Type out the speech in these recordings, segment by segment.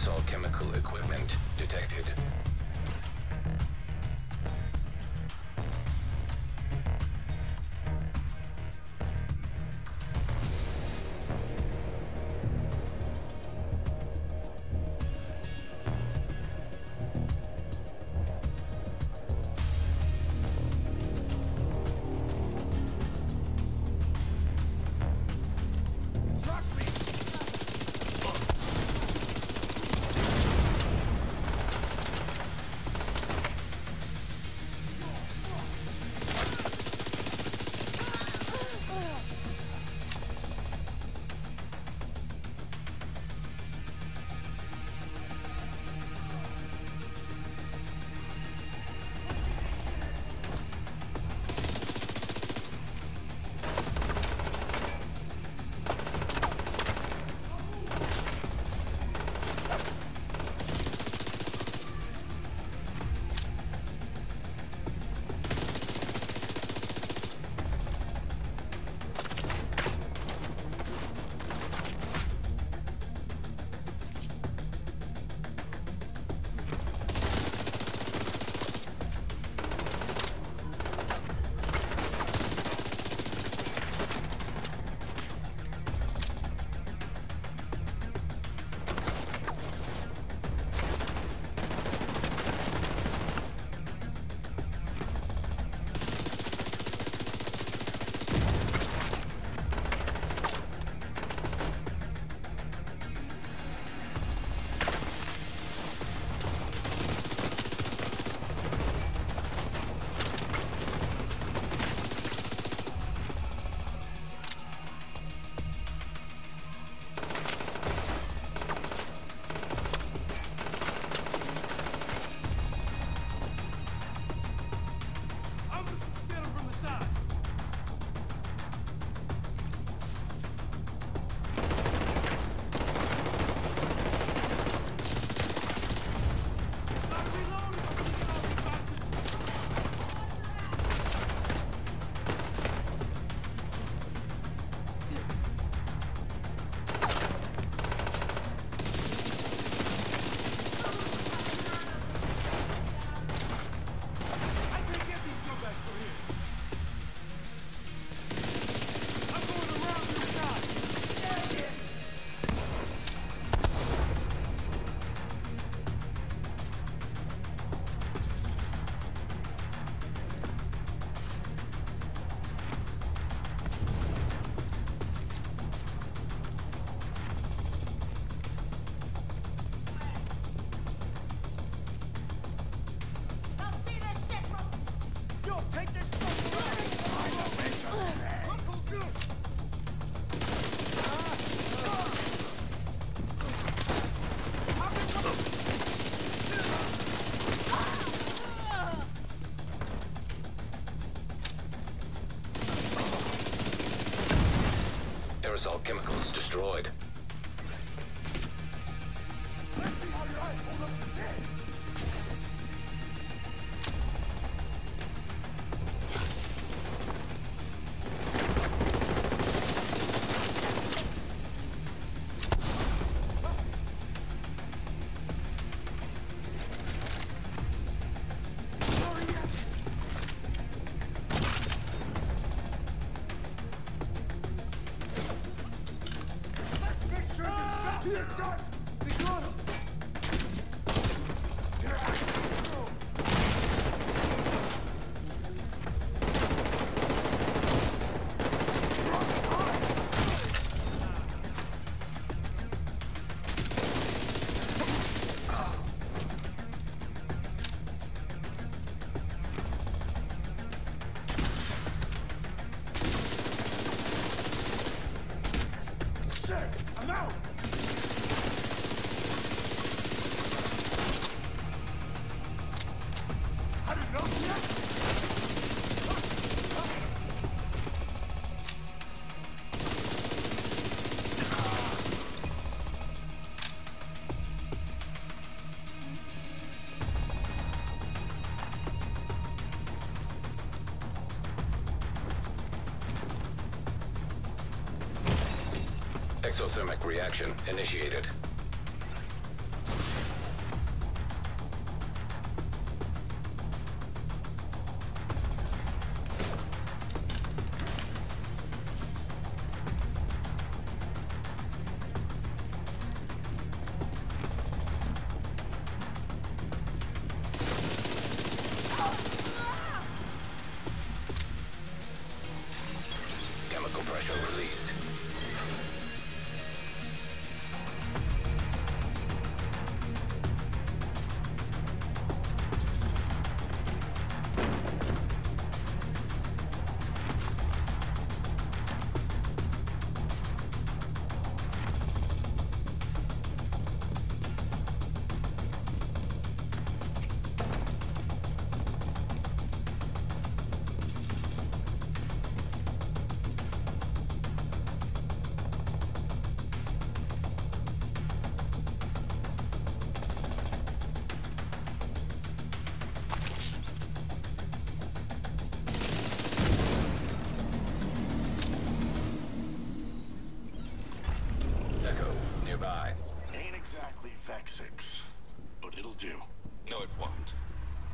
Aerosol chemical equipment detected. Aerosol chemicals destroyed. Let's see how your eyes hold up to this! I'm out! I didn't know yet! Exothermic reaction initiated.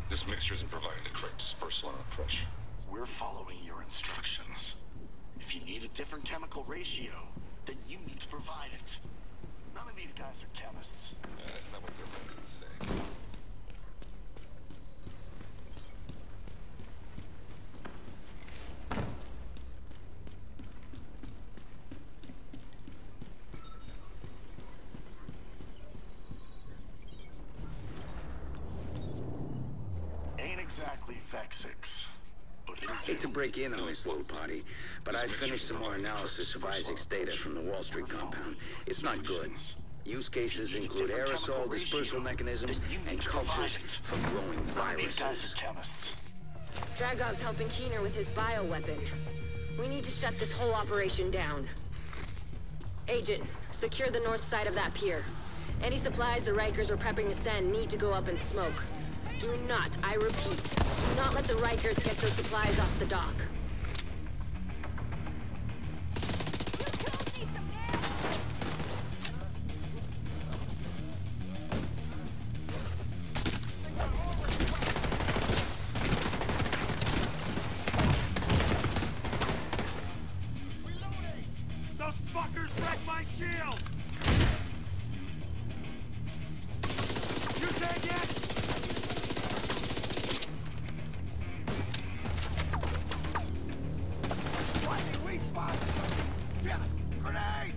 This mixture isn't providing the correct dispersal and approach. We're following your instructions. If you need a different chemical ratio, then you need to provide it. None of these guys are chemists. That's not what they're meant to say. Ain't exactly Vexix, but it'll do. Hate to break in on this little party, but I finished some more analysis of Isaac's data from the Wall Street compound. It's not good. Use cases include aerosol dispersal mechanisms and cultures for growing None of these guys viruses. are chemists. Dragov's helping Keener with his bioweapon. We need to shut this whole operation down. Agent, secure the north side of that pier. Any supplies the Rikers were prepping to send need to go up in smoke. Do not, I repeat, do not let the Rikers get those supplies off the dock. Those fuckers wrecked my shield! You dead yet? Finding weak spots! Damn it! Grenade!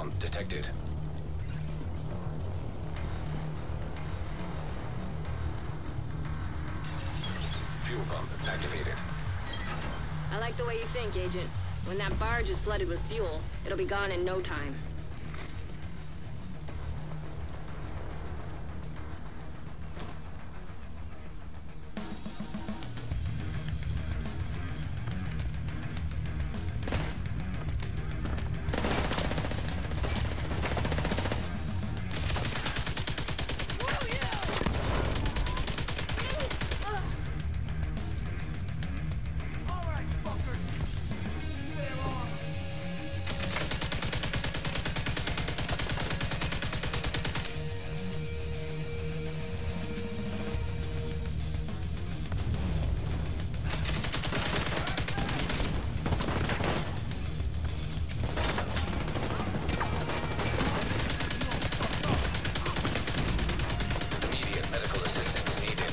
bomb detected. Fuel pump activated. I like the way you think, Agent. When that barge is flooded with fuel, it'll be gone in no time. Immediate medical assistance needed.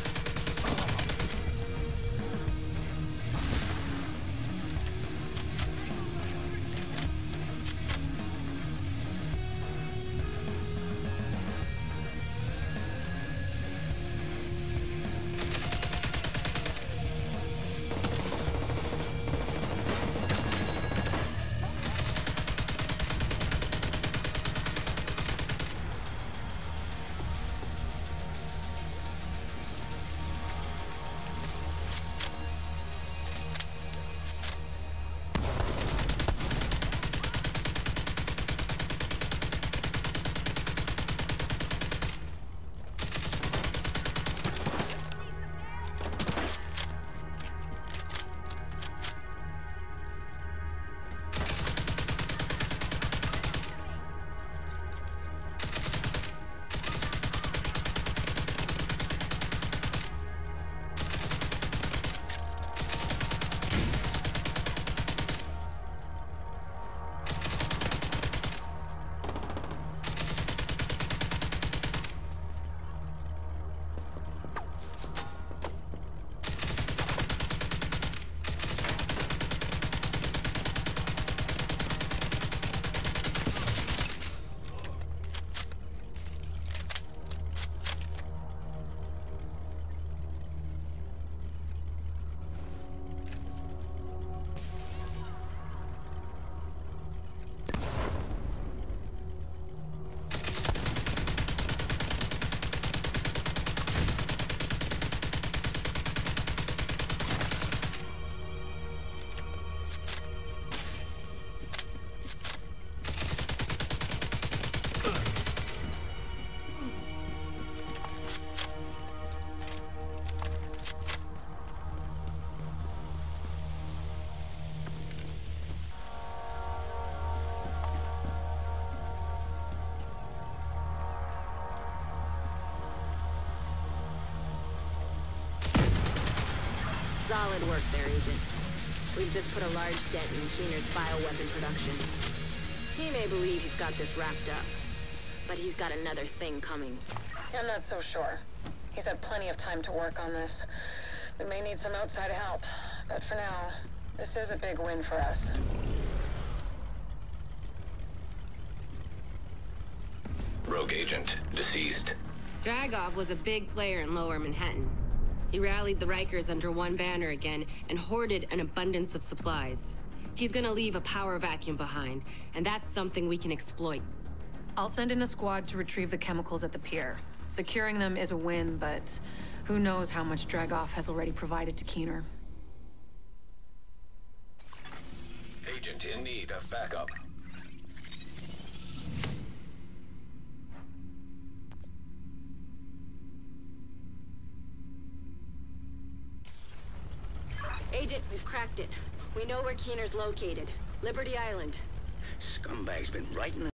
Solid work there, Agent. We've just put a large dent in Keener's bioweapon production. He may believe he's got this wrapped up, but he's got another thing coming. I'm not so sure. He's had plenty of time to work on this. We may need some outside help, but for now, this is a big win for us. Rogue agent deceased. Dragov was a big player in Lower Manhattan. He rallied the Rikers under one banner again and hoarded an abundance of supplies. He's gonna leave a power vacuum behind, and that's something we can exploit. I'll send in a squad to retrieve the chemicals at the pier. Securing them is a win, but who knows how much Dragov has already provided to Keener. Agent in need of backup. Agent, we've cracked it. We know where Keener's located. Liberty Island. Scumbag's been right in the